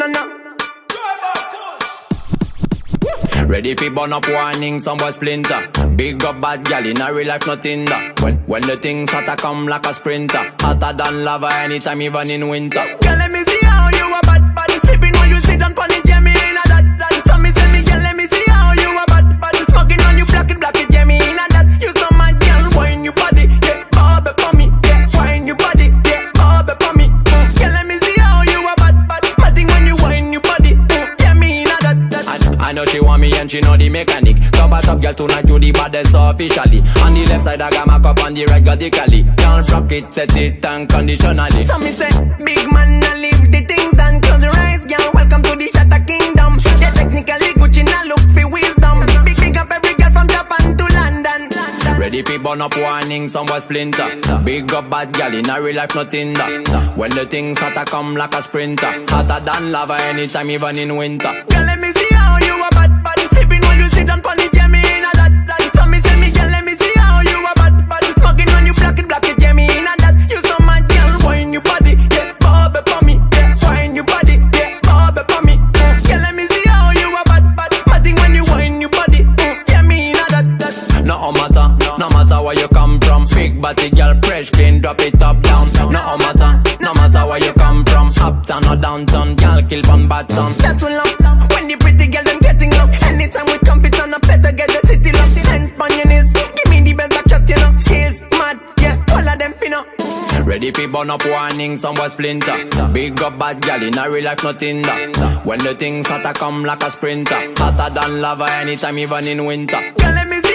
no. Ready fi burn up warning, some boy splinter. Big up bad gal in a real life, nothing that. When the things hotter come like a sprinter. Hotter than lava anytime, even in winter. Girl, let me see how you a bad. Sipping while you sit down pon it, yeah, me in a that. So me say me, girl, let me see how you a bad. Smoking on you, black it, yeah, me in a that. You so mad, girl, wine your body, yeah, bob for me, yeah, wine your body, yeah, bob for me. Girl, let me see how you a bad. My thing when you wine your body, yeah, me in a that. I know she want me and she know the mechanic. Top girl tonight you the baddest officially. On the left side I got my cup, on the right got the cali. Can't rock it, set it unconditionally. So me say, big man, I leave the things done. Close your eyes, girl, welcome to the Shatter Kingdom. Yeah, technically Gucci now look for wisdom. Big up every girl from Japan to London. Ready fi burn up warning, some boy splinter. Big up bad gal in a real life, nothing that. When the things hotter come like a sprinter. Hotter than lava anytime, even in winter. Girl, let me see how you a bad. Sipping while you sit down pon it, yeah, me in a that. So me say me, girl, let me see how you a bad. Smoking on you, black it, yeah, me in a that. You so mad, girl, wine your body, yeah, bob for me, yeah, wine your body, yeah, bob for me. Girl, let me see how you a bad. My thing when you wine your body, yeah, me in a that. No matter where you come from. Big body girl, fresh, clean, drop it up, down. No matter where you come from. Uptown or downtown, girl, kill one bad son. That's what love, when the pretty girl them getting up. Anytime we come fit on a better get the city locked. Hands on your knees, give me the best back shot, you know. Skills, mad, yeah, all of them finna. Ready fi burn up warning, some boy splinter. Big up bad gal in a real life, nothing that. When the things hotter come like a sprinter. Hotter than lava anytime, even in winter. Girl, let me